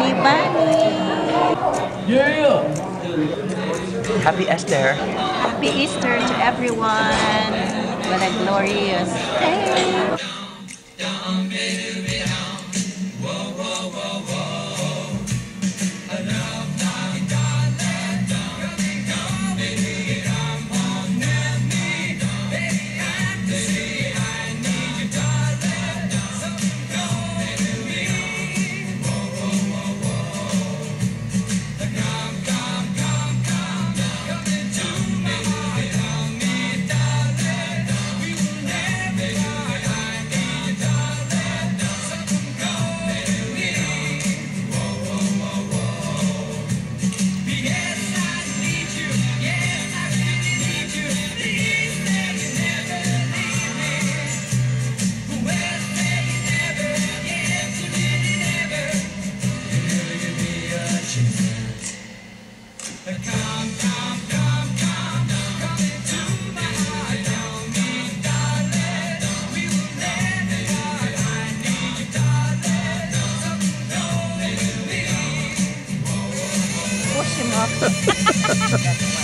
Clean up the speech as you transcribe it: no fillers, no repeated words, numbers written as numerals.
bunny. Yeah! Happy EasTer! Happy Easter to everyone. What a glorious day. Push him up.